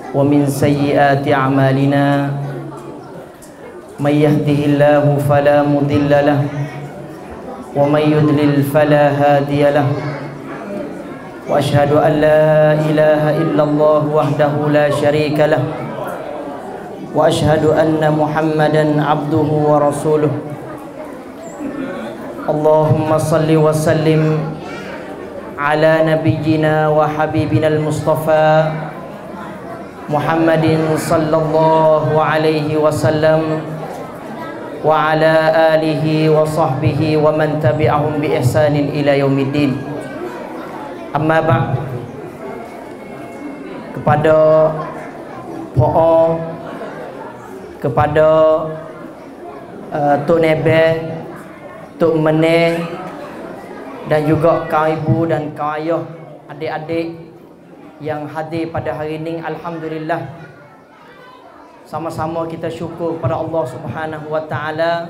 ومن سيئات أعمالنا من يهده الله فلا مضل له ومن يضلل فلا هادي له وأشهد أن لا إله إلا الله وحده لا شريك له وأشهد أن محمدا عبده ورسوله اللهم صل وسلم على نبينا وحبيبنا المصطفى محمد صلى الله عليه وسلم وعلى آله وصحبه ومن تبعهم بإحسان إلى يوم الدين. Amma ba'd. Kepada po'o, kepada Tok Nebe, Tok Meneh, dan juga kaum ibu dan kaum ayah, adik-adik yang hadir pada hari ini, alhamdulillah, sama-sama kita syukur kepada Allah Subhanahu wa taala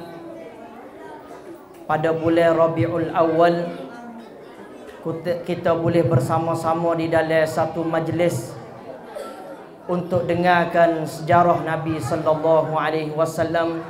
pada bulan Rabiul Awal kita boleh bersama-sama di dalam satu majlis untuk dengarkan sejarah Nabi sallallahu alaihi wasallam.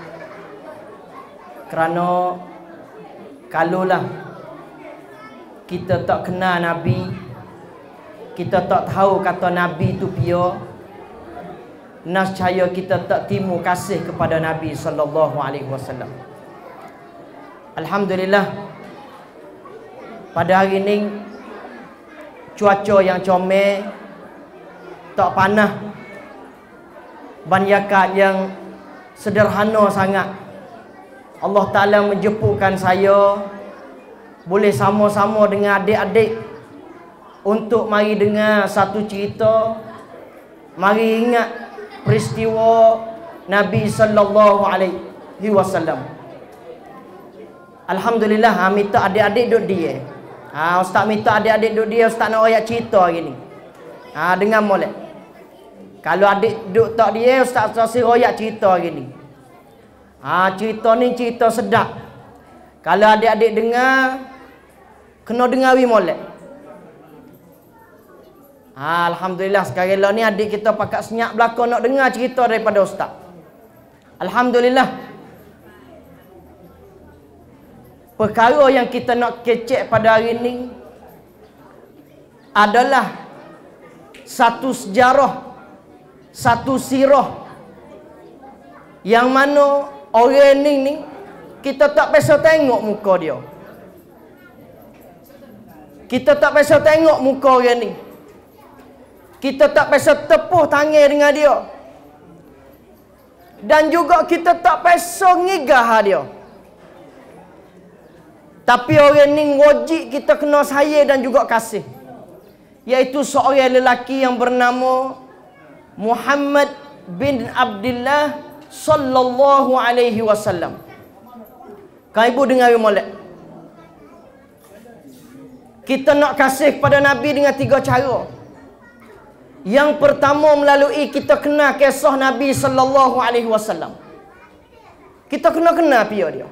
Kerana kalaulah kita tak kenal Nabi, kita tak tahu kata Nabi itu pia, nescaya kita tak timu kasih kepada Nabi sallallahu alaihi wasallam. Alhamdulillah, pada hari ini cuaca yang comel, tak panas, banyakan yang sederhana sangat. Allah Ta'ala menjemputkan saya boleh sama-sama dengan adik-adik untuk mari dengar satu cerita, mari ingat peristiwa Nabi sallallahu alaihi wasallam. Alhamdulillah, minta adik-adik duduk dia. Ustaz minta adik-adik duduk dia, Ustaz nak ayat cerita hari ni. Dengar molek. Kalau adik duduk tak dia, Ustaz ayat cerita hari ni. Cerita ni cerita sedap. Kalau adik-adik dengar, kena dengari molek. Alhamdulillah, sekarang ni adik kita pakat senyap belakang nak dengar cerita daripada Ustaz. Alhamdulillah. Perkara yang kita nak kecek pada hari ini adalah satu sejarah, satu sirah yang mana orang ni kita tak biasa tengok muka dia. Kita tak biasa tengok muka orang ni. Kita tak biasa tepuh tangan dengan dia. Dan juga kita tak biasa ngigah dia. Tapi orang ni wajib kita kena sayang dan juga kasih. Iaitu seorang lelaki yang bernama Muhammad bin Abdullah sallallahu alaihi wasallam. Kau ibu dengar molek. Kita nak kasih kepada Nabi dengan 3 cara. Yang pertama melalui kita kenal kisah Nabi sallallahu alaihi wasallam. Kita kena kenal pia dia.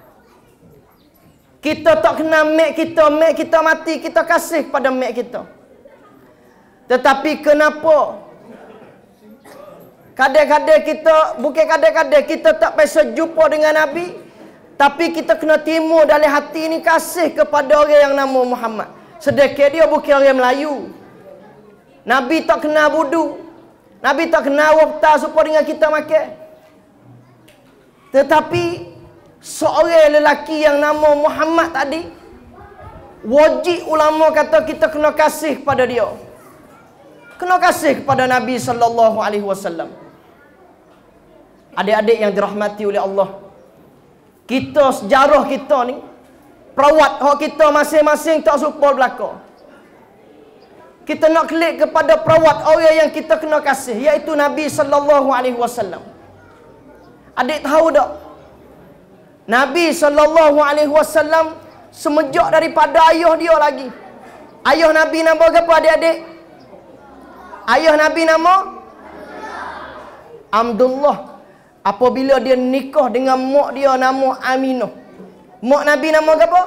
Kita tak kenal mak kita mati, kita kasih kepada mak kita. Tetapi kenapa kadang-kadang kita, bukan kadang-kadang kita tak biasa jumpa dengan Nabi, tapi kita kena timur dalam hati ni kasih kepada orang yang nama Muhammad. Sedekah dia bukan orang Melayu. Nabi tak kenal budu. Nabi tak kenal wapta supaya dengan kita makan. Tetapi seorang lelaki yang nama Muhammad tadi, wajib ulama kata kita kena kasih kepada dia. Kena kasih kepada Nabi sallallahu alaihi wasallam. Adik-adik yang dirahmati oleh Allah, kita sejarah kita ni, perawat hak kita masing-masing tak serupa belaka. Kita nak klik kepada perawat orang yang kita kena kasih, iaitu Nabi sallallahu alaihi wasallam. Adik tahu tak? Nabi sallallahu alaihi wasallam semenjak daripada ayah dia lagi. Ayah Nabi nama apa adik-adik? Ayah Nabi nama Abdullah. Apabila dia nikah dengan mak dia nama Aminah. Mak Nabi nama apa?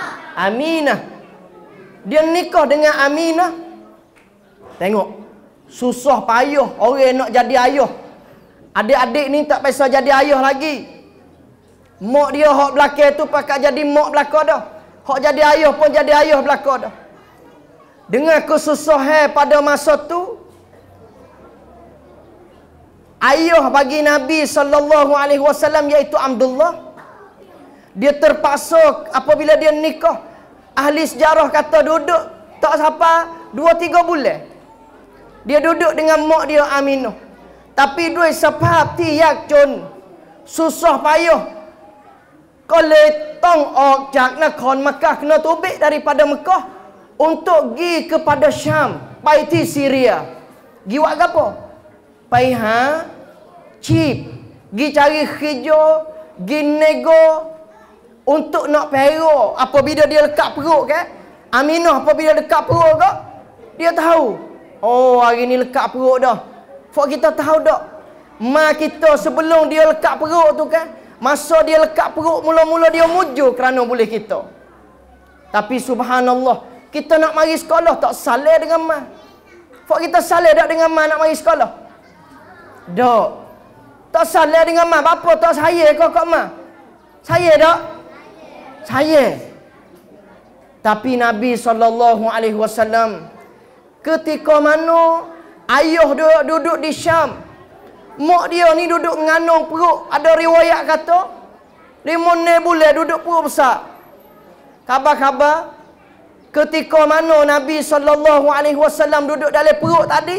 Aminah. Dia nikah dengan Aminah. Tengok. Susah payah orang nak jadi ayah. Adik-adik ni tak pasal jadi ayah lagi. Mak dia hak belakang tu pakai jadi mak belakang dah. Hak jadi ayah pun jadi ayah belakang dah. Dengan kesusahan pada masa tu, ayah bagi Nabi SAW iaitu Abdullah, dia terpaksa apabila dia nikah, ahli sejarah kata duduk tak sampai 2-3 bulan. Dia duduk dengan mak dia Aminah. Tapi dua sebab tiyak cun susah payah. Kalau tong ok jak nakon Mekah kena tubik daripada Mekah untuk pergi kepada Syam, pergi Syria. Gi buat apa? Pergi chip, gi cari hijau, gi nego untuk nak pero. Apabila dia lekat perut kan? Aminah apabila lekat perut ke? Dia tahu. Oh, hari ni lekat perut dah. Fak kita tahu tak? Ma kita sebelum dia lekat perut tu kan? Masa dia lekat perut mula-mula dia mujur kerana boleh kita. Tapi subhanallah, kita nak mari sekolah tak salah dengan ma. Fak kita salah tak dengan ma nak mari sekolah? Tak. Tak salah dengan ma. Bapa tak saya kau kat ma? Saya tak? Saya. Tapi Nabi SAW ketika mana ayah duduk di Syam, mak dia ni duduk mengandung perut. Ada riwayat kata 5 bulan duduk perut besar. Khabar-khabar ketika mana Nabi SAW duduk dalam perut tadi,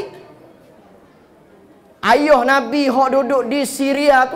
ayah Nabi hok duduk di Syria tu,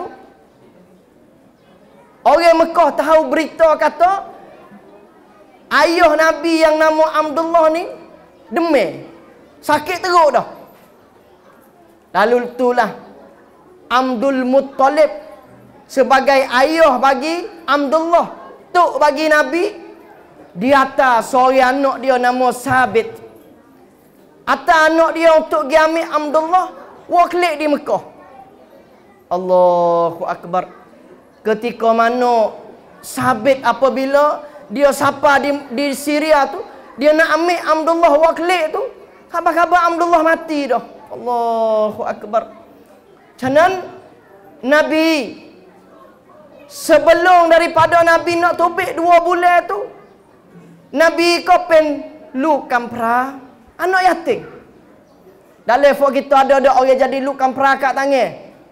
orang Mekah tahu berita kata ayah Nabi yang nama Abdullah ni demam, sakit teruk dah. Lalu itulah Abdul Muttalib sebagai ayah bagi Abdullah, tok bagi Nabi, di atas seorang anak dia nama Sabit. Atas anak dia untuk pergi ambil Abdullah, waklik di Mekah. Allahu Akbar. Ketika mana Sabit apabila dia sapa di Syria tu, dia nak ambil Abdullah waklik tu, khabar-khabar Abdullah mati dah. Allahu Akbar. Canan Nabi sebelum daripada Nabi nak tubik 2 bulan tu, Nabi kopen lu kampra anak yatim. Dalam fok kita ada orang jadi lu kampra kat tangan.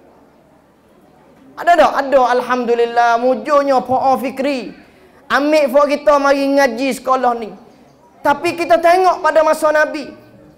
Ada tak? Ada, alhamdulillah. Mujurnya Po'o Fikri ambil fok kita mari ngaji sekolah ni. Tapi kita tengok pada masa Nabi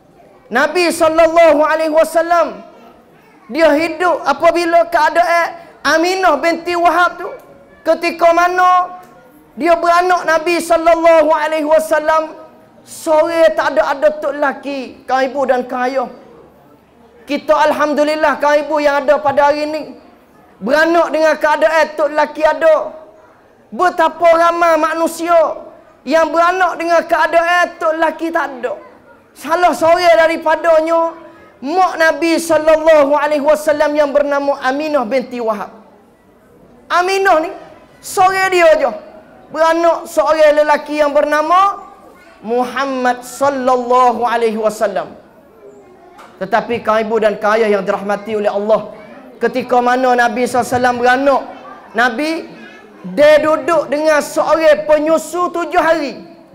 SAW, dia hidup apabila keadaan Aminah binti Wahab tu, ketika mana dia beranak Nabi SAW, sore tak ada tok lelaki, kau ibu dan kau ayah. Kita alhamdulillah kau ibu yang ada pada hari ni beranak dengan keadaan tok lelaki ada. Betapa ramai manusia yang beranak dengan keadaan tok lelaki tak ada. Salah seorang daripadanya mak Nabi SAW yang bernama Aminah binti Wahab. Aminah ni seorang dia aja beranak seorang lelaki yang bernama Muhammad SAW. Tetapi kaum ibu dan kaum ayah yang dirahmati oleh Allah, ketika mana Nabi SAW beranak, Nabi dia duduk dengan seorang penyusu 7 hari.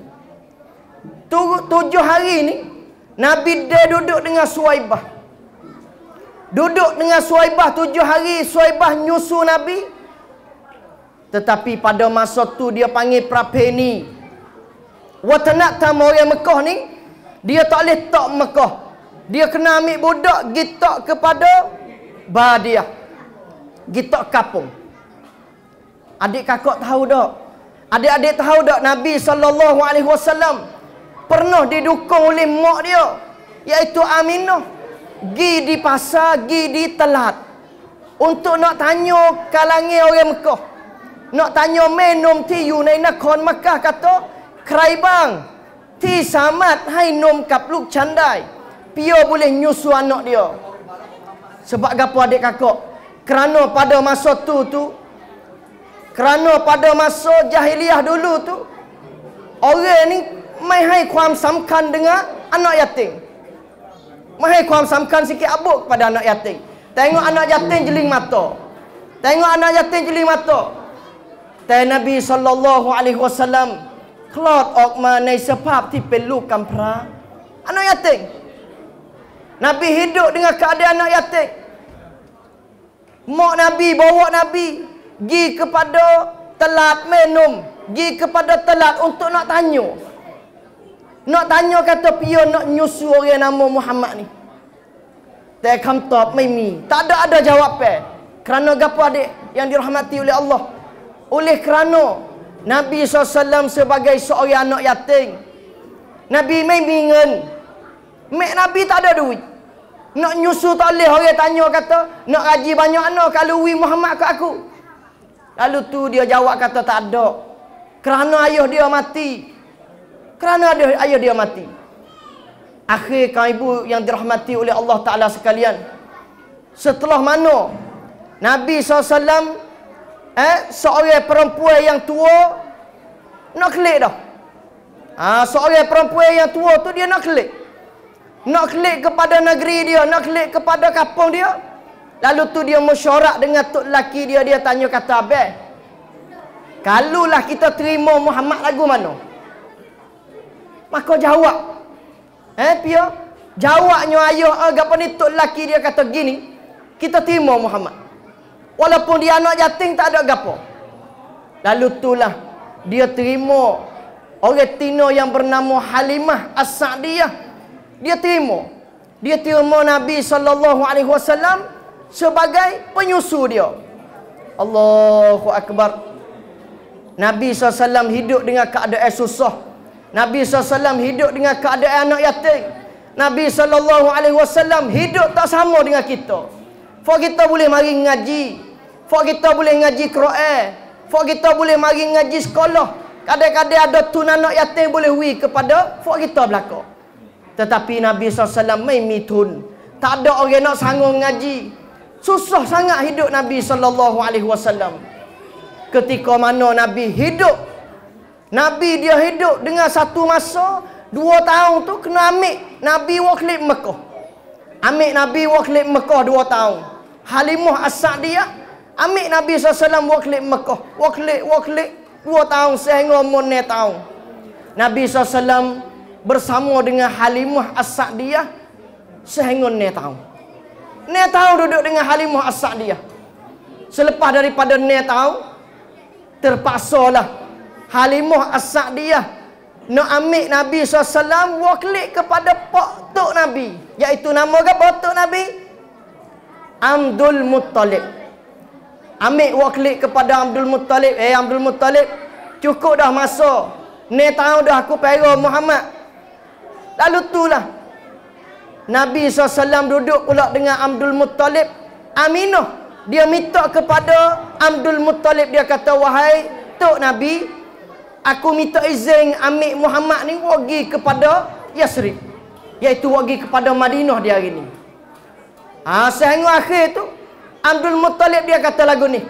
7 hari ni Nabi dia duduk dengan Suwaibah. Duduk dengan Suwaibah 7 hari, Suwaibah nyusu Nabi. Tetapi pada masa tu dia panggil prapeni. Watanak tamu orang Mekah ni, dia tak boleh tok Mekah. Dia kena ambil budak gitak kepada Badiah, gitak kapung. Adik kakak tahu tak? Adik-adik tahu tak Nabi SAW pernah didukung oleh mak dia, iaitu Aminah, gi di pasar, gi di telat untuk nak tanya kalangan orang Mekah, nak tanya minum tiu nai nakon Mekah, kata kerai bang ti samat hai nom kapluk candai pio boleh nyusu anak dia. Sebab gapo adik kakak? Kerana pada masa tu kerana pada masa jahiliah dulu tu, orang ni mai hai kuam samkan dengan anak yatim. Mahirความsangkan sikit abuk kepada anak yatim. Tengok anak yatim jeling mata. Tengok anak yatim jeling mata. Tai Nabi sallallahu alaihi wasallam คลอดออกมาในสภาพที่เป็นลูกกำพร้า anak yatim. Nabi hidup dengan keadaan anak yatim. Mak Nabi bawa Nabi pergi kepada telat minum, pergi kepada telat untuk nak tanya. Nak tanya kata pion nak nyusu orang nama Muhammad ni. Tapi cakap tak ada jawapan. Kerana gapo adik yang dirahmati oleh Allah. Oleh kerana Nabi SAW sebagai seorang anak yatim, Nabi mai bingung. Mek Nabi tak ada duit. Nak nyusu tak boleh. Orang tanya kata, nak gaji banyak anak kalau wi Muhammad ke aku. Lalu tu dia jawab kata tak ada. Kerana ayah dia mati. Kerana ayah dia mati. Akhir kaum ibu yang dirahmati oleh Allah Ta'ala sekalian. Setelah mana Nabi SAW seorang perempuan yang tua nak kelik dah. Seorang perempuan yang tua tu dia nak kelik. Nak kelik kepada negeri dia, nak kelik kepada kampung dia. Lalu tu dia mesyuarat dengan tok lelaki dia. Dia tanya kata, abang, kalulah kita terima Muhammad lagu mana? Maka jawab. Pia? Jawabnya ayah apa ni tok lelaki dia kata gini, kita terima Muhammad. Walaupun dia anak yatim tak ada gapo. Lalu itulah dia terima orang tino yang bernama Halimah As-Sa'diyah. Dia terima Nabi SAW sebagai penyusu dia. Allahu Akbar. Nabi SAW hidup dengan keadaan susah. Nabi SAW hidup dengan keadaan anak yatim. Nabi SAW hidup tak sama dengan kita. Fak kita boleh mari ngaji. Fak kita boleh ngaji Quran. Fak kita boleh mari ngaji sekolah. Kadang-kadang ada tun anak yatim boleh wi kepada fak kita belaka. Tetapi Nabi SAW mitun. Tak ada orang nak sanggup ngaji. Susah sangat hidup Nabi SAW. Ketika mana Nabi hidup, Nabi dia hidup dengan satu masa 2 tahun tu kena ambil Nabi wakilip Mekah. Ambil Nabi wakilip Mekah 2 tahun. Halimah As-Sa'diyah ambil Nabi SAW wakilip Mekah. Wakilip 2 tahun sehingga umur 9 tahun. Nabi SAW bersama dengan Halimah As-Sa'diyah sehingga 9 tahun. 9 tahun duduk dengan Halimah As-Sa'diyah. Selepas daripada 9 tahun, terpaksalah Halimah As-Sa'diyah nak ambil Nabi SAW wakil kepada Pak Tok Nabi. Iaitu nama ke Pak Tok Nabi? Abdul Muttalib. Ambil wakil kepada Abdul Muttalib. Abdul Muttalib, cukup dah masa 9 tahun dah aku pera Muhammad. Lalu itulah Nabi SAW duduk pula dengan Abdul Muttalib. Aminah dia minta kepada Abdul Muttalib. Dia kata, wahai Tok Nabi, aku minta izin ambil Muhammad ni pergi kepada Yasrib. Iaitu pergi kepada Madinah dia hari ni. Sehingga akhir tu Abdul Muttalib dia kata lagu ni,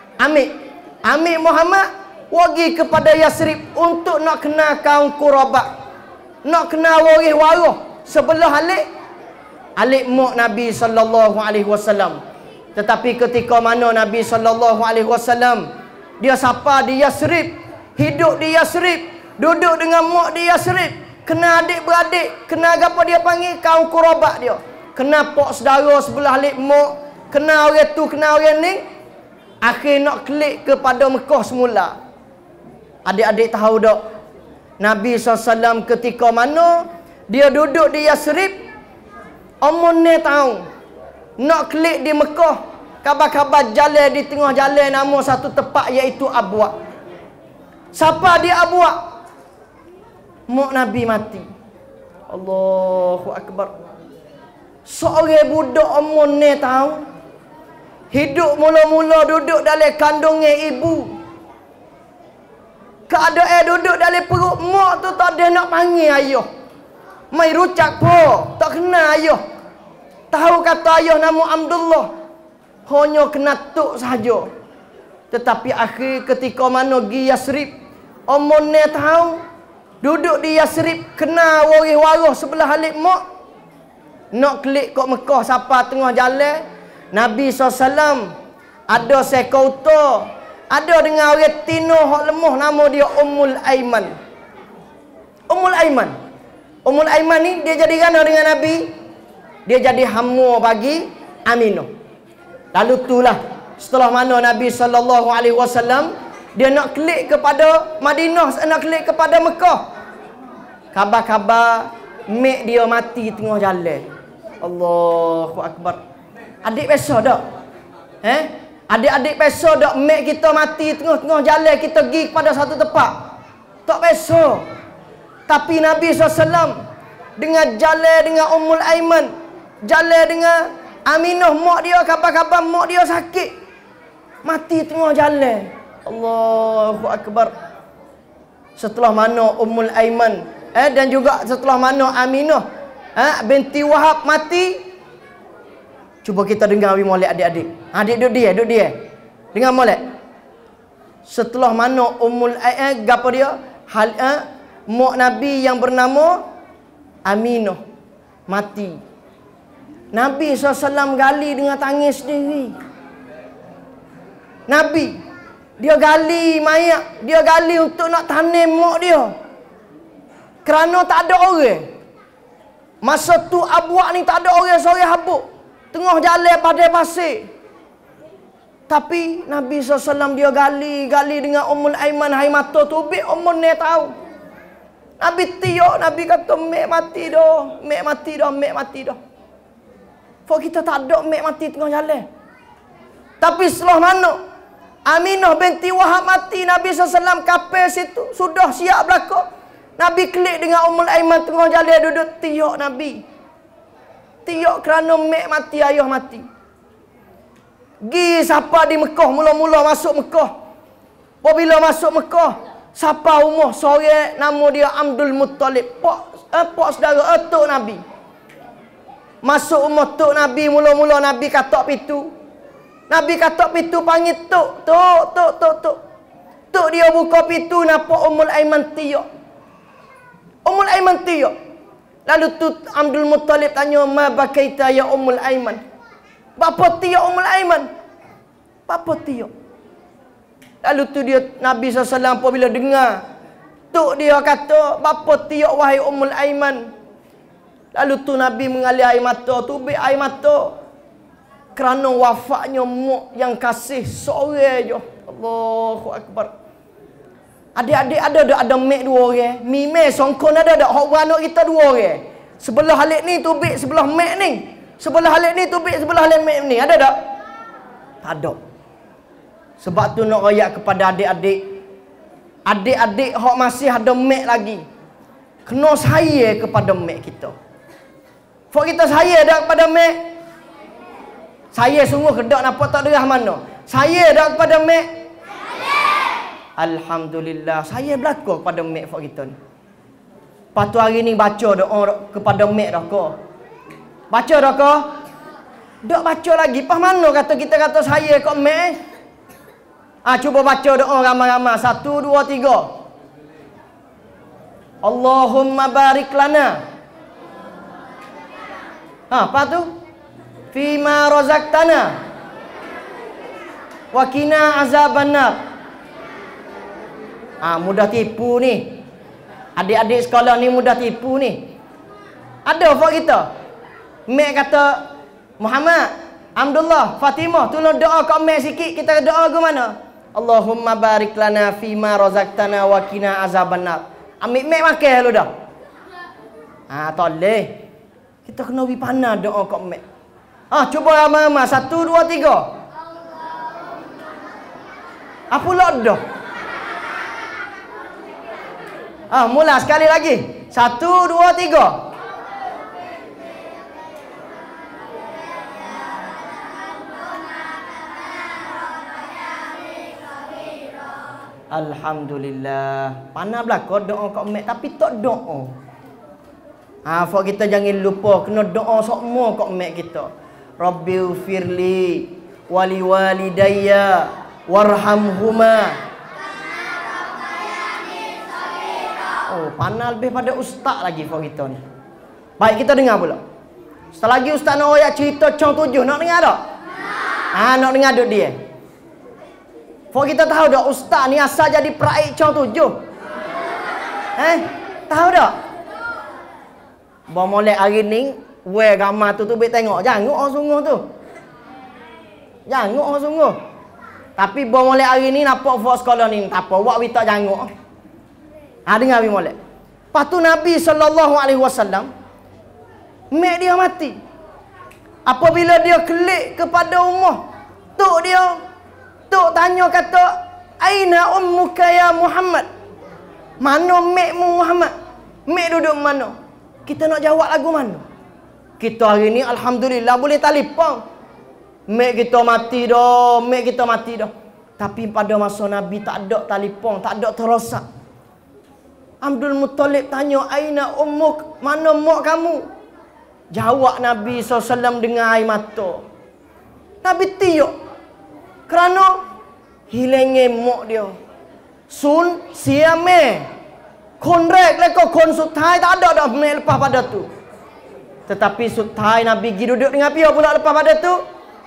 ambil Muhammad pergi kepada Yasrib untuk nak kenal kaum Qurabah, nak kenal waris-waris sebelah alik mak Nabi SAW. Tetapi ketika mana Nabi SAW dia sapa di Yasrib, hidup di Yasrib, duduk dengan mak di Yasrib, kena adik-beradik, kena apa dia panggil kaum Qurabah dia, kena pak saudara sebelah alik mak, kena orang tu, kena orang ni. Akhir nak klik kepada Mekah semula. Adik-adik tahu tak, Nabi SAW ketika mana dia duduk di Yasrib, umur 9 tahun, nak klik di Mekah, kabar-kabar jalan di tengah jalan nama satu tempat iaitu Abwa. Siapa dia Abwa? Mak Nabi mati. Allahu Akbar. Seorang budak umur 9 tahun hidup mula-mula duduk dalam kandungan ibu. Keadaan duduk dalam perut mak tu tak ada nak panggil ayah. Mai rucak po, tak kenal ayah. Tahu kata ayah nama Abdullah, hanya kena tok sahaja. Tetapi akhir ketika mana pergi Yasrib, umur 9 tahun, duduk di Yasrib, kena waris-waris sebelah alik mak. nak klik kat Mekah siapa tengah jalan, Nabi SAW ada sekauta, ada dengan orang tino hak lemah nama dia Ummul Aiman. Ummul Aiman. Ummul Aiman ni dia jadi gana dengan Nabi. Dia jadi hamba bagi Aminah. Lalu itulah setelah mana Nabi SAW dia nak klik kepada Madinah, nak klik kepada Mekah. Khabar-khabar mek dia mati tengah jalan. Allahu Akbar. Adik biasa tak? Adik-adik biasa tak mek kita mati tengah-tengah jalan kita pergi kepada satu tempat? Tak biasa. Tapi Nabi SAW dengan jalan dengan Ummul Aiman, jalan dengan Aminah, mak dia, khabar-khabar mak dia sakit, mati tengah jalan. Allahu Akbar. Setelah mana Ummul Aiman dan juga setelah mana Aminah binti Wahab mati, cuba kita dengar molek adik-adik. Adik duduk dia. Dengar molek. Setelah mana Ummul Aiman gapo dia? Mak Nabi yang bernama Aminah mati. Nabi SAW gali dengan tangis sendiri. Nabi dia gali mayat, dia gali untuk nak tanim mak dia. Kerana tak ada orang. Masa tu Abuak ni tak ada orang seorang habuk. Tengah jalan pada pasir. Tapi Nabi SAW dia gali dengan Ummul Aiman, hai mata tubik Ummul ni tahu. Nabi tiok, Nabi kata mek mati dah. Fok kita tak ada mek mati tengah jalan. Tapi setelah mana Aminah binti Wahab mati, Nabi SAW kapal situ sudah siap belakang. Nabi klik dengan Ummul Aiman tengah jalan duduk tiok Nabi. Tiok kerana mek mati, ayah mati. Gi siapa di Mekah, mula-mula masuk Mekah. Apabila masuk Mekah, siapa rumah seorang nama dia Abdul Muttalib, pak saudara atuk Nabi. Masuk rumah tok Nabi, mula-mula Nabi katok pintu. Nabi katok pintu panggil tok. Tok dia buka pintu nampak Ummul Aiman tiok. Ummul Aiman tiok. Lalu tu Abdul Muttalib tanya, "Ma bakaita ya Ummul Aiman?" Bapa tiok Ummul Aiman. Bapa tiok. Lalu tu dia Nabi SAW apabila dengar tok dia kata, "Bapa tiok wahai Ummul Aiman." Lalu tu Nabi mengalir air mata, tubik air mata. Kerana wafatnya mak yang kasih seorang je. Allahu Akbar. Adik-adik ada mak dua orang. Mime songkon ada hak beranak kita dua orang. Sebelah halik ni tubik sebelah mak ni. Sebelah halik ni tubik sebelah halik mak ni. Ada tak? Tak ada. Sebab tu nak royak kepada adik-adik. Adik-adik hak masih ada mak lagi, kena sayang kepada mak kita. Fok kita sayang dak kepada mak. Saya sungguh kedak nampak tak derah mana. Saya dak kepada mak. Alhamdulillah, saya berlaku kepada mak fok kita ni. Patu hari ni baca doa kepada mak dah ko. Baca dah ko? Dak baca lagi. Pas mana kata kita kata saya kat mak? Cuba baca doa ramai-ramai. 1 2 3. Allahumma barik lana. Apa tu? Fima razaqtana wa qina azabannar. Mudah tipu ni. Adik-adik sekolah ni mudah tipu ni. Ada fak kita. Mek kata, "Muhammad, Abdullah, Fatimah, tolong doa kat mek sikit." Kita doa ke mana? Allahumma barik lana fima razaqtana wa qina azabannar. Ambil mek makan lu dah. Tak boleh. Kita kena pergi pandai doa kat mek. Cuba ramai-ramai. 1 2 3. Apa pula dah? Mula sekali lagi. 1 2 3. Alhamdulillah. Pandai belakang doa kat mek tapi tak doa. Fak kita jangan lupa kena doa semua kat mek kita. Rabbighfirli wali walidayya warhamhuma. Pandai lebih pada ustaz lagi fak kita ni. Baik, kita dengar pula. Setelah lagi Ustaz nak ayat cerita Chong 7. Nak dengar tak? Nak dengar duk dia. Fok kita tahu tak Ustaz ni asal jadi peraik Chong 7? Tahu tak? Bawa molek hari ni, gambar tu baik tengok. Jangan orang sungguh tu. Jangan orang sungguh. Tapi bawa molek hari ni nampak fok sekolah ni. Tak apa, buat kita janguk. Dengar bi molek. Lepas tu Nabi SAW, mak dia mati. Apabila dia kelik kepada rumah, Tok tanya kata, "Aina ummuka ya Muhammad?" Mana makmu Muhammad? Mak duduk mana? Kita nak jawab lagu mana? Kita hari ni alhamdulillah boleh telefon. Mak kita mati dah. Tapi pada masa Nabi tak ada telefon, tak ada terosak. Abdul Muttalib tanya, "Aina ummuk?" Mana mak kamu? Jawab Nabi SAW dengan air mata. Nabi tiuk. Kerana hilangnya mak dia. Sun siame. Konrek leko kon sutai tak ada dah mek lepas pada tu. Tetapi sutai Nabi pergi duduk dengan dia pula lepas pada tu.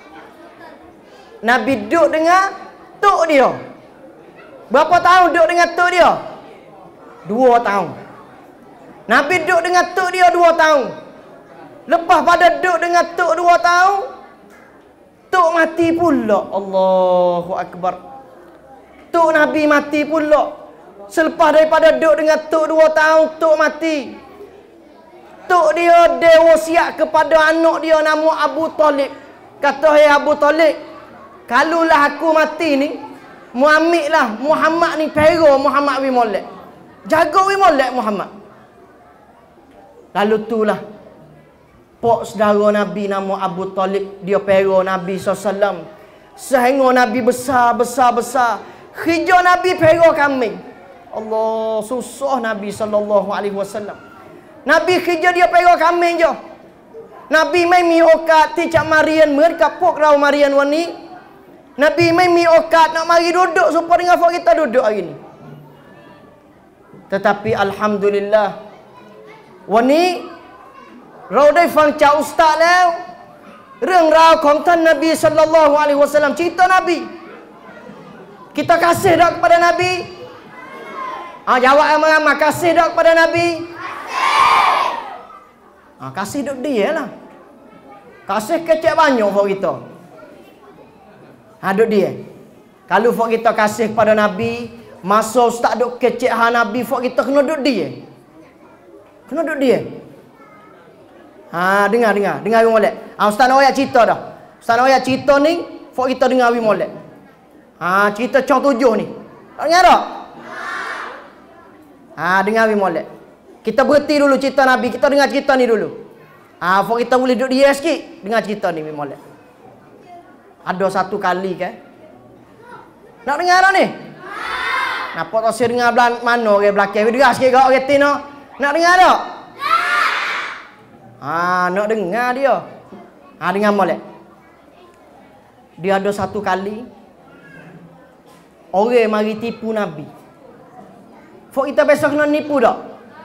Nabi duduk dengan tok dia. Berapa tahun duduk dengan tok dia? 2 tahun. Nabi duduk dengan tok dia 2 tahun. Lepas pada duduk dengan tok 2 tahun, tok mati pula. Allahu Akbar. Tok Nabi mati pula. Selepas daripada duduk dengan tok 2 tahun, tok mati. Tok dia wasiat kepada anak dia nama Abu Talib. Kata, "Hai Abu Talib, kalulah aku mati ni, mu ambillah Muhammad ni pero Muhammad bin Molek. Jaga bin Molek Muhammad." Lalu itulah pok saudara Nabi nama Abu Talib, dia pero Nabi SAW. Sehingga Nabi besar. Khija Nabi pero kambing. Allah, susah Nabi SAW. Nabi khija dia pero kambing je. Nabi mai mi okat ticak marian mereka pok rau marian wani. Nabi mai mi okat nak mari duduk supaya dengan fok kita duduk hari ni. Tetapi alhamdulillah waniเราได้ฟังจากอุสตาแล้ว เรื่องราวของท่านนบีศ็อลลัลลอฮุอะลัยฮิวะซัลลัม cerita Nabi. Kita kasih tak kepada Nabi? Jawab amal kasih tak kepada Nabi? Kasih duk dia lah. Kasih kecek banyak for kita. Duk dia. Kalau for kita kasih kepada Nabi, masa ustaz duk kecek Nabi, for kita kena duk dia. Kena duk dia. Dengar bi molek. Ustaz nak ayat cerita dah. Ustaz nak ayat cerita ni, fok kita dengar bi molek. Cerita Chong 7 ni. Tak dengar tak? Dengar bi molek. Kita berhenti dulu cerita Nabi, kita dengar cerita ni dulu. Fok kita boleh duduk dia sikit, dengar cerita ni bi molek. Ada satu kali kan. Nak dengar tak ni? Nampak tak saya dengar mana orang belakang. Dengar sikit kat orang tin. Nak dengar tak? Nak dengar dia. Dengar molek. Dia ada satu kali orang mari tipu Nabi. Fok kita besok kena nipu tak?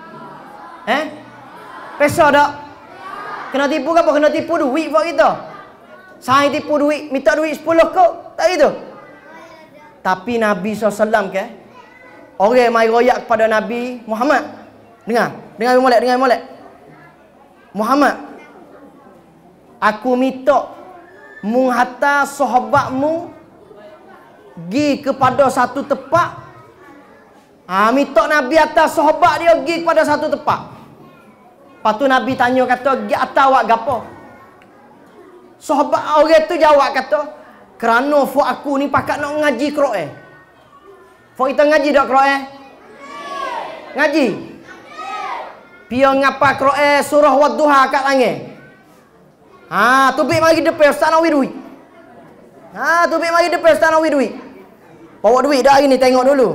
Besok tak? Kena tipu ke apa? Kena tipu duit fok kita. Saya tipu duit, minta duit 10 kok. Tak gitu. Tapi Nabi SAW ke, orang mari royak kepada Nabi Muhammad. Dengar molek. Muhammad, aku minta menghantar sahabatmu pergi kepada satu tempat. Minta Nabi atas sahabat dia pergi kepada satu tempat. Lepas tu Nabi tanya kata, "Pergi atas awak gapo?" Sahabat orang tu jawab kata, "Kerana fok aku ni pakat nak ngaji Quran." Fok kita ngaji tak Quran? Ngaji. Pia ngapa Quran surah Wadduha kat langit. Tubik mari depan ustaz nak duit. Tubik mari depan ustaz nak duit. Bawa duit dah hari ni tengok dulu.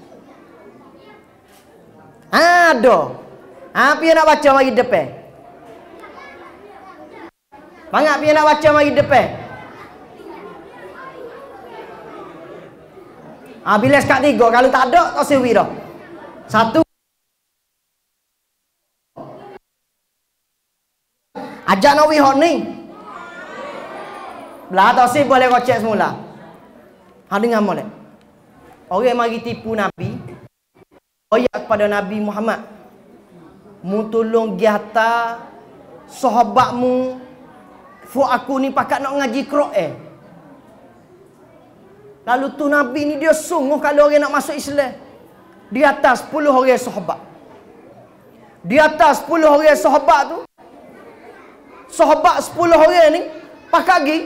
Ada. Pia nak baca mari depan. Banyak pia nak baca mari depan. Bila sekat 3, kalau tak ada tak sewi dah. 1 Ajak nak wihok ni. Belah tak sih boleh kocek semula. Dengar molek. Orang mari tipu Nabi. Ayat kepada Nabi Muhammad. Mu tolong giata sahabatmu. Fu aku ni pakat nak ngaji Quran. Lalu tu Nabi ni dia sungguh kalau orang nak masuk Islam. Di atas 10 orang sahabat. Di atas 10 orang sahabat tu. Sahabat 10 orang ni pakat pergi.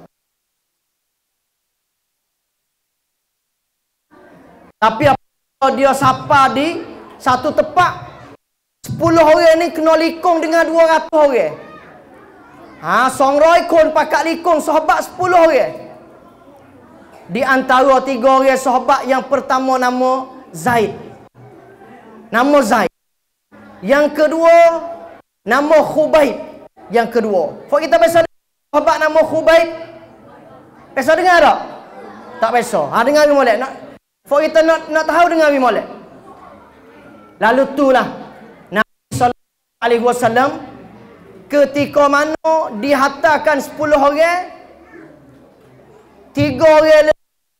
Tapi apabila dia sapa di satu tempat, 10 orang ni kena likung dengan 200 orang. Songroi kon pakat likung sahabat 10 orang. Di antara 3 orang sahabat, yang pertama nama Zaid. Nama Zaid. Yang kedua nama Khubaib. Yang kedua. Fak kita biasa sahabat nama Khubaib. Biasa dengar tak? Tak biasa. Dengar ni molek. Fak kita nak tahu dengar ni molek. Lalu itulah Nabi sallallahu alaihi wasallam ketika mana dihantarkan 10 orang, 3 orang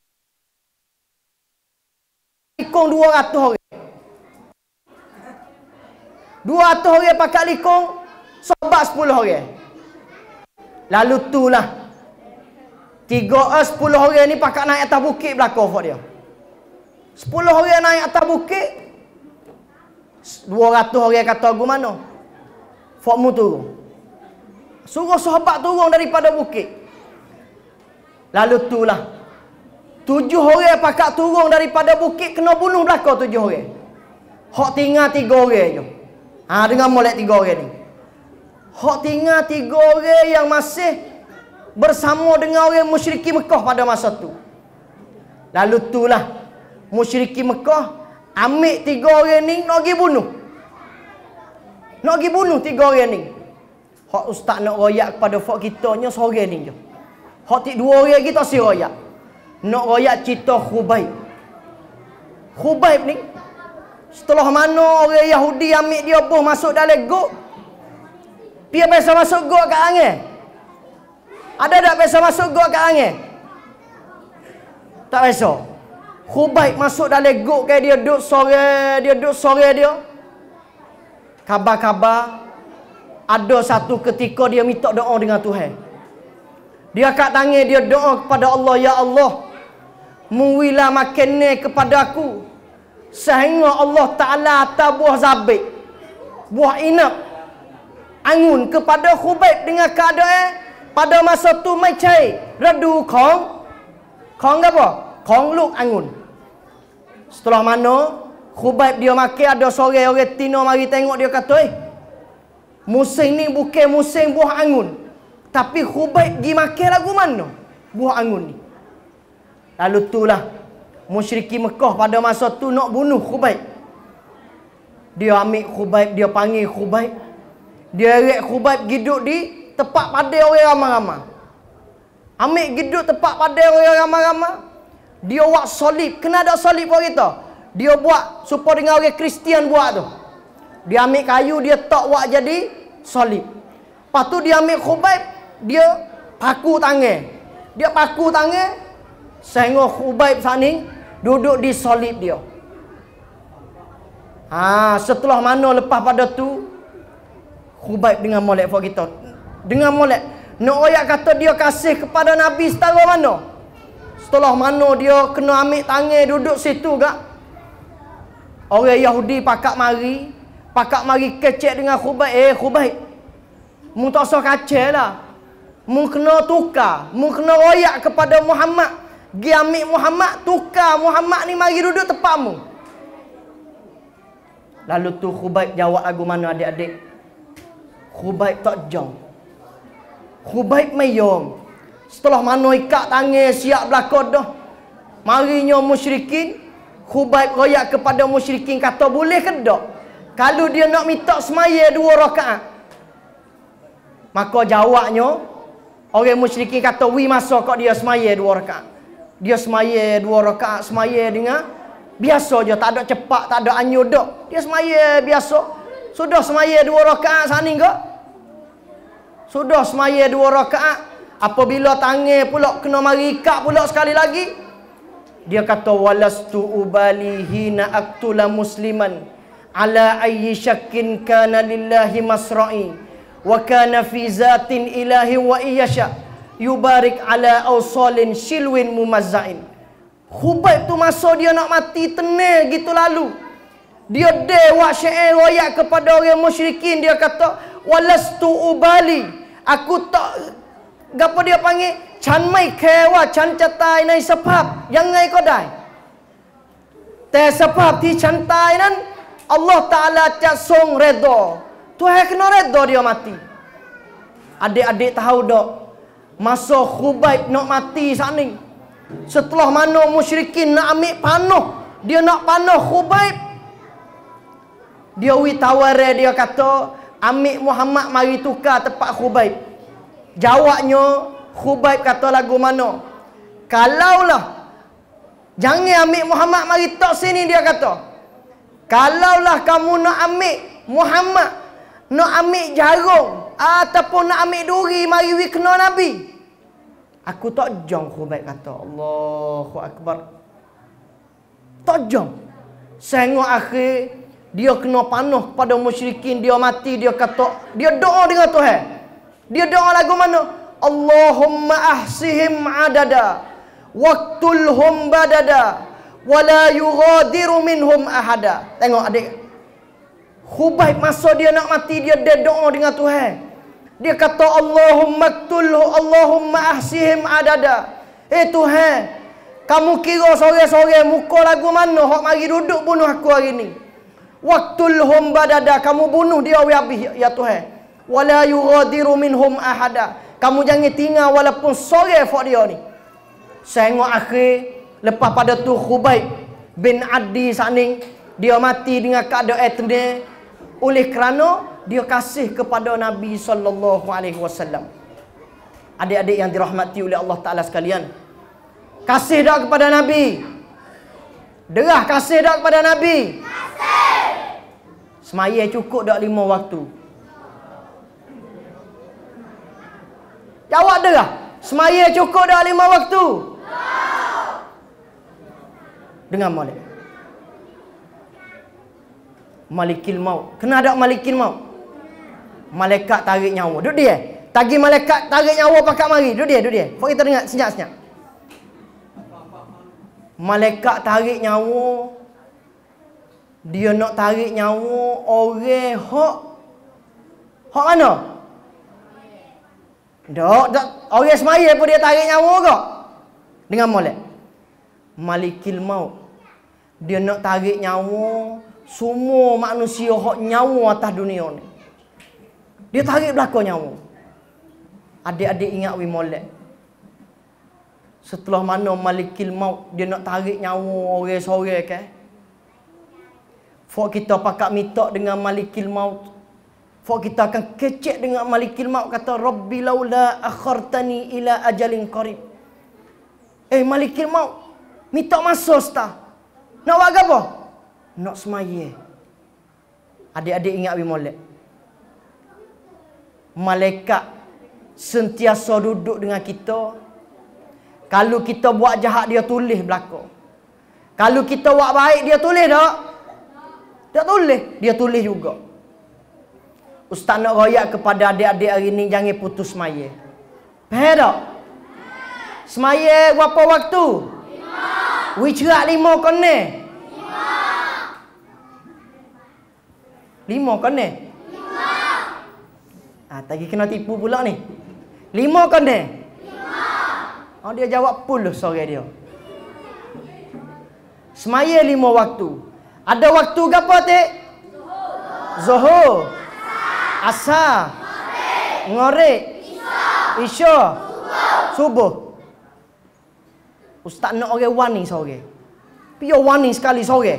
likung 200 orang. 200 orang pakat likung sahabat 10 orang. Lalu itulah 10 orang ni pakat naik atas bukit belakang for dia. 10 orang naik atas bukit, 200 orang kata aku mana? Fokmu turun. Suruh sahabat turun daripada bukit. Lalu itulah 7 orang pakat turun daripada bukit, kena bunuh belakang 7 orang. Hak tinggal 3 orang je. Dengar molek 3 orang ni. Hak tinggal 3 orang yang masih bersama dengan orang musyriki Mekah pada masa tu. Lalu itulah musyriki Mekah ambil 3 orang ni nak pergi bunuh. Nak pergi bunuh 3 orang ni. Hak ustaz nak royak kepada fak kitanya seorang ni je. Hak 2 orang lagi tak si royak. Nak royak cerita Khubaib. Khubaib ni setelah mana orang Yahudi ambil dia boh masuk dalam gok. Dia biasa masuk gok kat angin. Ada tak biasa masuk gok kat angin? Tak biasa. Khubaib masuk dalam gok ke dia duduk sore dia. Khabar-khabar ada satu ketika dia minta doa dengan Tuhan. Dia kat tangan dia doa kepada Allah, ya Allah, muwilah makan ni kepada aku sehingga Allah Ta'ala atas buah zabit, buah inap, angun kepada Khubaib dengan keadaan pada masa tu macam redu kong apa? Kong luk angun. Setelah mana Khubaib dia makan, ada seorang orang Tino mari tengok, dia kata, musim ni bukan musim buah angun. Tapi Khubaib pergi makan lagu mana? Buah angun ni. Lalu itulah musyriki Mekah pada masa tu nak bunuh Khubaib. Dia ambil Khubaib, dia panggil Khubaib. Dia eret Khubaib giduk di tempat padai orang ramai-ramai. Ambil giduk tempat padai orang ramai-ramai. Dia buat salib. Kena ada salib buat kita. Dia buat supaya dengan orang Kristian buat tu. Dia ambil kayu, dia tak buat jadi salib. Lepas tu dia ambil Khubaib, dia paku tangan. Dia paku tangan sehingga Khubaib saat ni duduk di salib dia. Setelah mana lepas pada tu Khubaib dengan molek for kita. Dengan molek nak ayat kata dia kasih kepada Nabi setara mana? Setelah mana dia kena ambil tangan duduk situ gak. Orang Yahudi pakat mari kecek dengan Khubaib. Khubaib, mu tak usah kacau lah. Mu kena tukar. Mu kena royak kepada Muhammad. Gi ambil Muhammad, tukar Muhammad ni mari duduk tempatmu. Lalu tu Khubaib jawab lagu mana adik-adik? Khubaib tak jom. Khubaib mayom. Setelah mana ikat tangan siap belakang dah. Marinya musyrikin. Khubaib royak kepada musyrikin kata, boleh ke tak? Kalau dia nak minta semaya 2 rakaat. Maka jawabnya, orang musyrikin kata, masa kok dia semaya 2 rakaat. Dia semaya 2 rakaat, semaya dengan biasa je, tak ada cepat, tak ada anyur dak. Dia semaya biasa. Sudah semaya 2 rakaat sana ke? Sudah semaya 2 rakaat. Apabila tangan pula kena mari ikat pula sekali lagi, dia kata walastu ubali hina aqtula musliman ala ayyi syakkin kana lillahi masra'i wa kana fi zatin ilahi wa iyasha yubarik ala awsalin shilwin mumazza'in. Khubayb tu masa dia nak mati tenang gitu lalu. Dia dewa syair royak kepada orang musyrikin. Dia kata walastu ubali, aku tak gapo dia panggil, chan mai kewa chan catai nai sapap yang ngai ko dai. Te sapap ti chan tai nan Allah Taala cak song redha. Tuhan kena redha dia mati. Adik-adik tahu dak, masa Khubayb nak mati saat ni, setelah mana musyrikin nak ambil panah, dia nak panah Khubayb, dia wi taware, dia kata ambil Muhammad mari tukar tempat Khubayb. Jawabnya Khubayb kata lagu mana? Kalaulah jangan ambil Muhammad mari tok sini, dia kata. Kalaulah kamu nak ambil Muhammad, nak ambil jarum ataupun nak ambil duri mari wi kena Nabi, aku tak jom. Khubayb kata. Allahu Akbar. Tak jom. Sengok akhir dia kena panah pada musyrikin, dia mati. Dia kata, dia doa dengan Tuhan. Dia doa lagu mana? Allahumma ahsihim adada waqtulhum badada wala yughadiru minhum ahada. Tengok adik, Khubayb masa dia nak mati, dia doa dengan Tuhan. Dia kata Allahumma qtulhu Allahumma ahsihim adada. Tuhan, kamu kira sore-sore muka lagu mana hok mari duduk bunuh aku hari ni. Waqtulhum badada, kamu bunuh dia habis ya Tuhan. Wala yughadiru minhum ahada, kamu jangan tinggal walaupun sore fok dia ni. Sengok akhir lepas pada tu Khubayb bin Adi saning dia mati dengan keadaan tenang oleh kerana dia kasih kepada Nabi sallallahu alaihi wasallam. Adik-adik yang dirahmati oleh Allah Taala sekalian, kasih dak kepada Nabi? Derah kasih dak kepada Nabi? Kasih. Semaya cukup dak 5 waktu? Jawab derah. Semaya cukup dak 5 waktu? Dengar molek. Malikil maut. Kena ada malikil maut. Malaikat tarik nyawa. Duduk dia. Tagi malaikat tarik nyawa pakat mari. Duduk dia. Fok kita dengar senyap-senyap. Malaikat tarik nyawa. Dia nak tarik nyawa orang hok mana? Tak. Orang semaya pun dia tarik nyawa ke? Dengar molek. Malikil maut. Dia nak tarik nyawa semua manusia hak nyawa atas dunia ni. Dia tarik belakang nyawa. Adik-adik ingat wi molek. Setelah mana malikil maut dia nak tarik nyawa orang sore ke? Fok kita pakat minta dengan malikil maut. Fok kita akan kecek dengan malikil maut, kata Rabbi laula akhartani ila ajalin qarib. Malikil maut, minta masa setah. Nak buat apa? Nak semaya. Adik-adik ingat wi molek. Malaikat sentiasa duduk dengan kita. Kalau kita buat jahat, dia tulis belakang. Kalau kita buat baik, dia tulis tak? Tak tulis. Dia tulis juga. Ustaz nak royak kepada adik-adik hari ni, jangan putus semaya. Faham tak? Semaya berapa waktu? 5. Wi cerak 5 kone? 5 kone? 5. Tadi kena tipu pula ni. 5 kone? 5. Dia jawab 10 sore dia. Semaya 5 waktu. Ada waktu gapo tik? Zuhur. Asar. Maghrib. Isya. Subuh. Ustaz nak orang wani sore. Piyo wani sekali sore.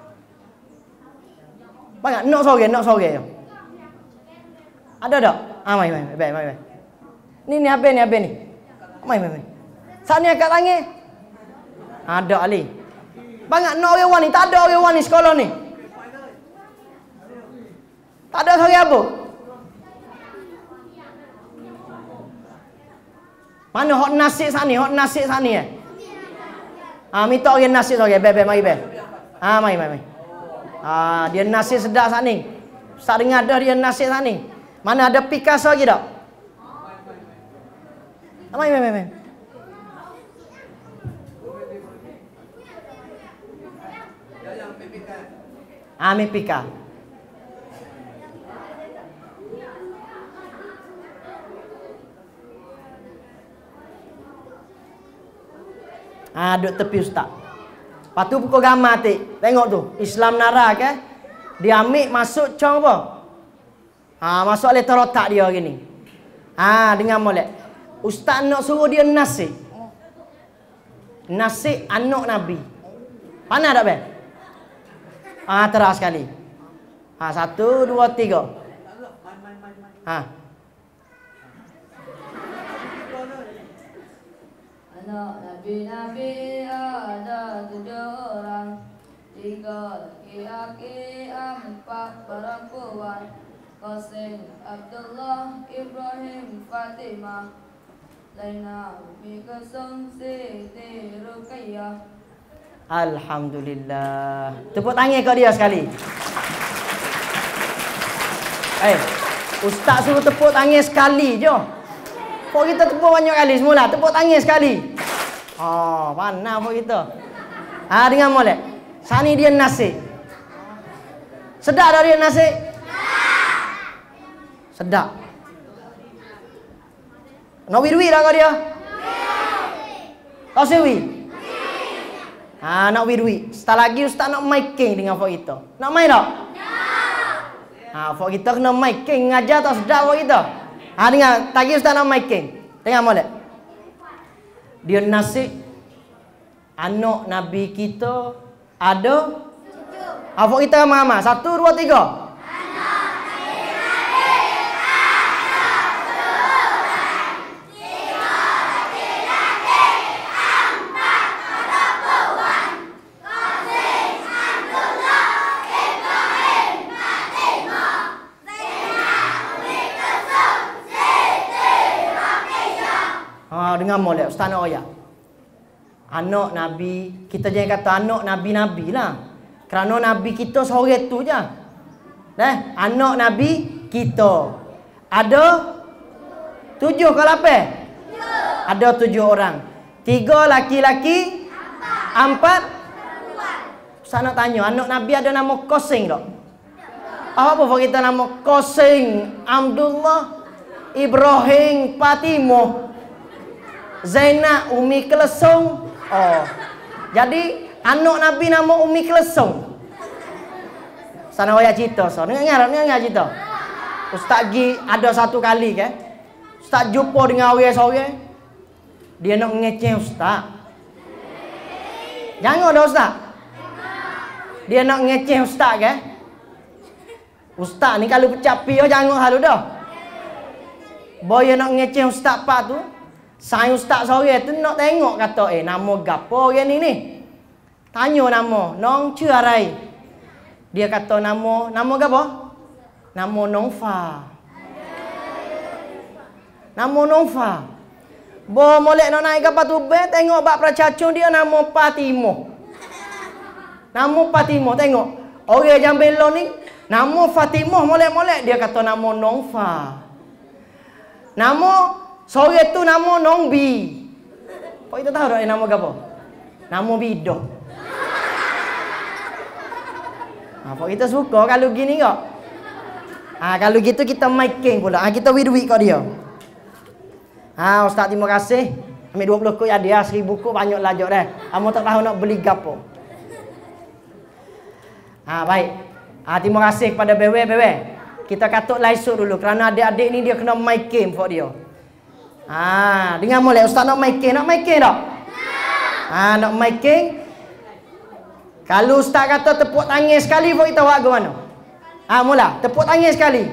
Banyak nak sore. Ada tak? Mai. Ni habis ni. Mai. Saat ni akak langit. Ada Ali. Banyak nak orang wani, tak ada orang wani sekolah ni. Tak ada sore apa? Mana hot nasi sani, hot nasi sani eh? Minta orang nasi sorry, mari mari. Dia nasi sedap sani. Ustaz dengar dah dia nasi sani. Mana ada Picasso lagi tak? Mari. Ambil pika. Duduk tepi ustaz. Lepas tu pukul gambar tik. Tengok tu. Islam Nara ke. Dia ambil masuk cong apa? Masuk letter rotak dia gini. Dengar molek. Ustaz nak suruh dia nasi. Nasi anak Nabi. Mana tak be? Terang sekali. 1, 2, 3. Anak Nabi ada 7 orang, 3 laki-laki, 4 perempuan. Qasim, Abdullah, Ibrahim, Fatimah, Zainab, Umi Kulsum, Siti Ruqayyah. Alhamdulillah. Tepuk tangan kat dia sekali. Ustaz suruh tepuk tangan sekali je. Kok kita tepuk banyak kali semula? Tepuk tangan sekali. Mana pun kita. Dengar molek. Sani dia nasi. Sedap dah dia nasi? Sedap. Nak wirwi dah kau dia? Kau sewi? Nak wirwi. Setelah lagi ustaz nak miking dengan fok kita. Nak main tak? Fok kita kena miking. Ngajar tak sedap fok kita. Dengar. Tadi ustaz nak miking. Dengar molek. Dia nasi. Anak Nabi kita ada. Fok kita ramai-ramai. 1, 2, 3. Dengar molek ustaz nak ayat. Anak Nabi, kita jangan kata anak Nabi-Nabi lah. Kerana Nabi kita seorang tu je. Anak Nabi kita. Ada 7 ke 8? Ada 7 orang. 3 laki-laki, 4 Ustaz nak tanya, anak Nabi ada nama Qasim tak? Apa kita nama Qasim, Abdullah, Ibrahim, Fatimah, Zainab, Umi Kulsum. Jadi anak Nabi nama Umi Kulsum. Sana ayat cerita so. Dengar cerita. Ustaz gi ada satu kali ke. Ustaz jumpa dengan orang seorang. Dia nak ngeceh ustaz. Jangan dah ustaz. Dia nak ngeceh ustaz ke. Ustaz ni kalau pecapi jangan halu dah. Boy nak ngeceh ustaz pak tu. Saya ustaz seorang tu nak tengok kata nama gapo orang ni. Tanya nama, nong Ciarai. Dia kata nama gapo? Nama Nongfa. Nama Nongfa. Bo molek nak naik kapal tu tengok bak pracacung dia nama Fatimah. Nama Fatimah tengok. Orang Jambelo ni nama Fatimah molek-molek dia kata nama Nongfa. Nama sore tu nama Nongbi. Kok kita tahu tak nama apa? Nama Bidok. Apa kita suka kalau gini kok? Kalau gitu kita miking pula. Kita widwi kau dia. Ustaz terima kasih. Ambil 20 kok ya dia 1000 kok banyak lajak dah. Kamu tak tahu nak beli gapo. Baik. Terima kasih kepada Bewe. Kita katuk laisuk dulu kerana adik-adik ni dia kena miking for dia. Dengar molek ustaz nak miking tak? Nak miking. Kalau ustaz kata tepuk tangan sekali for kita buat ke mana? Mula tepuk tangan sekali.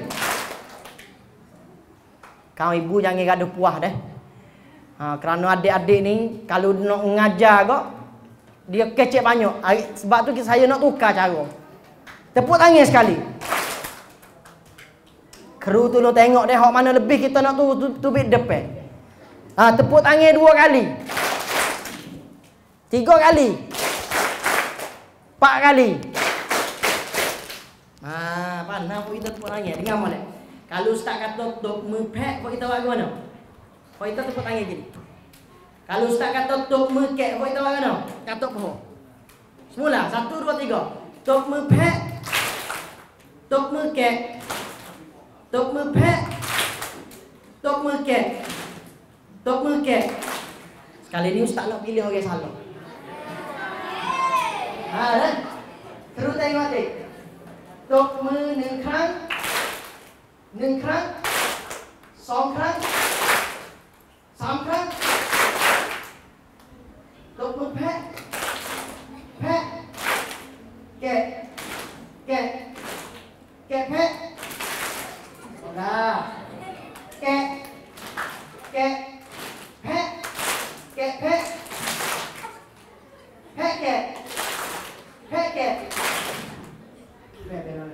Kau ibu jangan gaduh puas dah. Kerana adik-adik ni kalau nak mengajar kok dia kecek banyak. Sebab tu saya nak tukar cara. Tepuk tangan sekali. Kru tu lo tengok deh hok mana lebih kita nak tubik depan. Tepuk tangan 2 kali. 3 kali. 4 kali. Pandang kau kita tepuk tangan. Dengar molek. Kalau ustaz kata tok mepek, kau kita buat mana? Kau kita tepuk tangan gini. Kalau ustaz kata tok mekek, kau kita buat mana? Katuk paha. Semula 1 2 3. Tok mepek. Tok mekek. Tok mepek. Tok mekek. Tok mekek. Sekali ni ustaz nak pilih orang salah. Dah. Terus tengok ni. Tok me 1 ครั้ง 1 ครั้ง 2 ครั้ง 3 ครั้ง ตบมือแพะ แพะ แกะ แกะ แกะแพะแกะ แกะ แพะ แกะแพะ แพะแกะ แพะแกะ แพะเป็นอะไร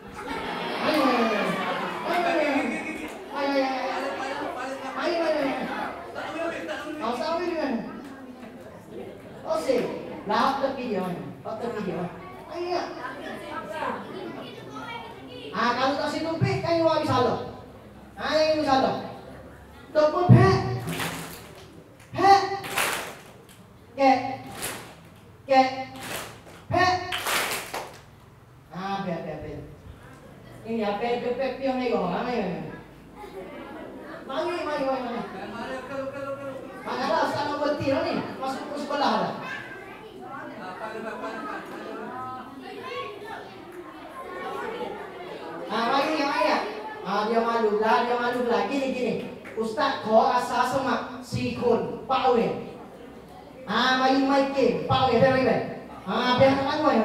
Lahat tepi dia. Ayo. Kalau tak si tupik kan iwa salah. Yang ini salah. Tepuk pek. Pek. Kek. Kek. Pek. Pek. Ini apa? Pek pion ni kau. Mari. Mana sekarang berhenti ni. Masuk ke sekolah dah. Mari. Dia malu lah. Gini. Ustaz kau asa semak 4 คนPak Wen. Main game Pak Wen dah main. Biar nak main.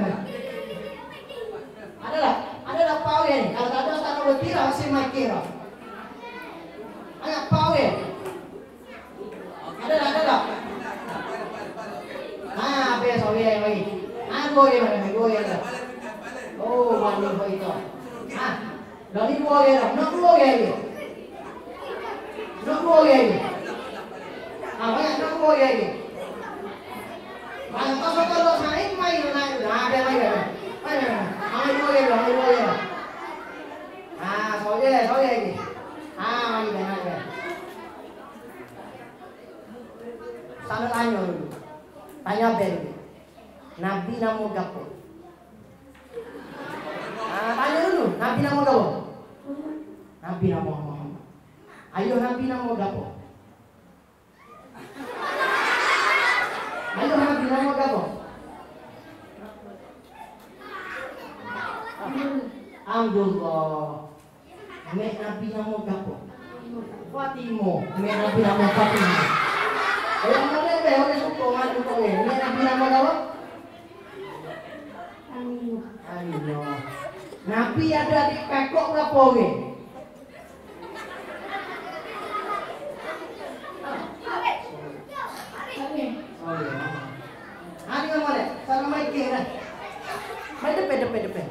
Ada Pak Wen. Kalau tak ada Ustaz nak berhenti lah masih main game lah. Anak Pak Wen. Ada. Biasa bagi. Go ya. Oh, mandi kau itu. Dari 2 ya. Nak 2 ya. Banyak nak 2 ya. Kalau saya main ada main. Main 2 ya. Soalnya ini. Main. Sana tanya Ben. Nabi namo gapo? Tanya dulu, Nabi namo gapo? Nabi namo Muhammad. Ayo Nabi namo gapo? Abdullah. Mek Nabi namo gapo? Fatimo. Mek Nabi namo Fatimo. Yang mana deh orang suka ni. Mek Nabi namo gapo? Ayo. Nabi ada di pekok berapa orang? Ada mana? Sana main game dah. Main depan.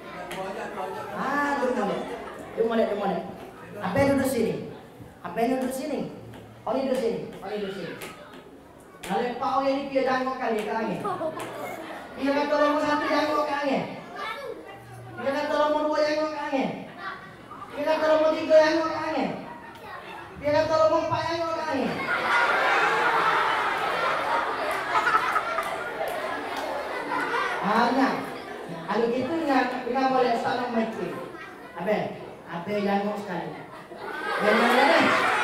Dia mana? Apa yang duduk sini? Oni duduk sini. Kalau Pak Oye ni dia jangkok kali ke angin. Dia kata nombor 1 jangkok ke angin. Dia kata nombor 2 jangkok ke angin. Dia kata nombor 3 jangkok ke angin. Dia kata nombor 4 jangkok ke angin. Kalau gitu ingat boleh salam main. Abe jangkok sekali. Yang mana ni?